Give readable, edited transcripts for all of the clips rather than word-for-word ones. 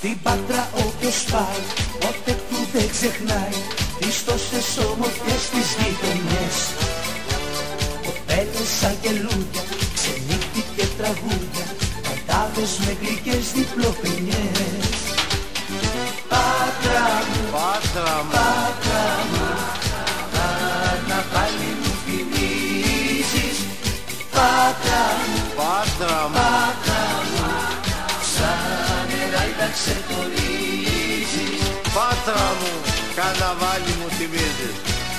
Στην Πάτρα όποιος πάει, ποτέ του δεν ξεχνάει τις τόσες όμορφες τις γειτονιές. Κοπέλες αγγελούδια, ξενύχτη και τραγούδια, καντάδες με γλυκές διπλοπαινιές. Πάτρα μου, Πάτρα μου, Πάτρα μου, καρναβάλι μου θυμίζεις. Πάτρα μου, Πάτρα μου, Πάτρα μου, σαν νερά ξεχωρίζεις. Πάτρα μου, καρναβάλι μου θυμίζεις.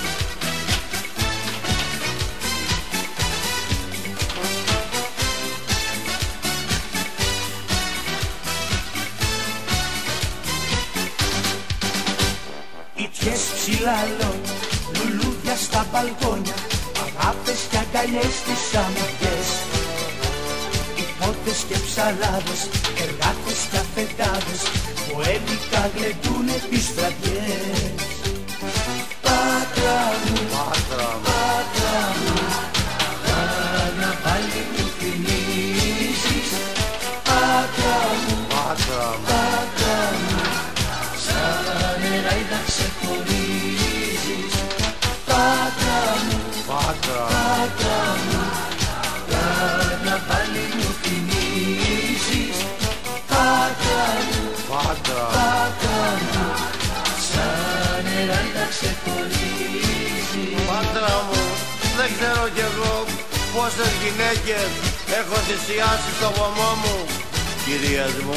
Ιτιές ψηλαλών, λουλούδια στα μπαλκόνια, αγάπες και αγκαλιές στις αμμουδιές. Υπότες και ψαράδες, εργάτες και αφεντάδες, που έλικα γλεντούνε τις βραδιές. Πάτρα μου, Πάτρα μου, Πάτρα μου, καρναβάλι μου θυμίζεις. Πάτρα μου, Πάτρα μου, Πάτρα μου, σαν νερά είδα ξεχωρίζεις. Πάτρα μου, Πάτρα μου, Πάτρα μου, καρναβάλι μου θυμίζεις. Πάτρα μου, Πάτρα μου, Πάτρα μου, σαν νερά είδα ξεχωρίζεις. Πάτρα μου, δεν ξέρω κι εγώ πόσες γυναίκες έχω θυσιάσει στο βωμό μου, κυρίες μου.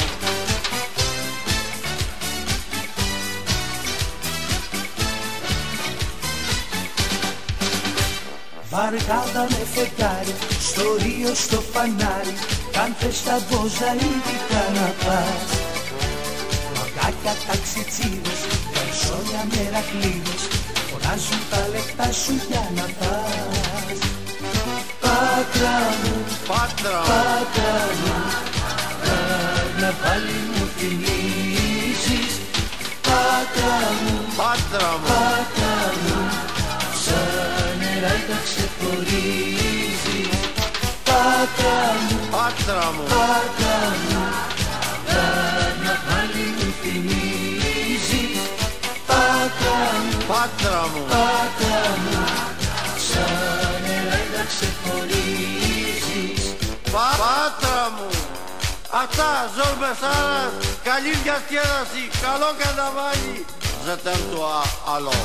Βαργάδα με φεγγάρι, στο Ρίο στο φανάρι, κάντε στα μπόζα ειδικά να πας. Μαγκάκια ταξιτσίδες, καρσόνια μερακλείδες, φωνάζουν τα λεφτά σου για να πας. Πάτρα μου, Πάτρα μου, Πάτρα μου, καρναβάλι μου θυμίζεις. Πάτρα μου, Πάτρα μου, Πάτρα μου, σαν νερά είδα ξεχωρίζεις. Πάτρα μου, Πάτρα μου, Πάτρα μου, καρναβάλι μου θυμίζεις. Πάτρα μου, Πάτρα μου, Πάτρα μου, σαν νερά είδα ξεχωρίζεις. Πάτρα μου. Αυτά, Ζορ Μπεσάρας, καλή διασκέδαση, καλό καρναβάλι, ζετέμ του άλλο.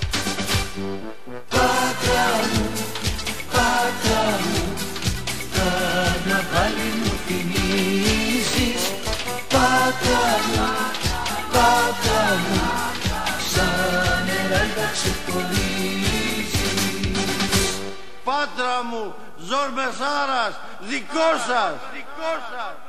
Πάτρα μου, Πάτρα μου, καρναβάλι μου θυμίζεις. Πάτρα μου, Πάτρα μου, σαν νερά είδα ξεχωρίζεις. Πάτρα μου, Ζορ Μπεσάρας, δικό σας.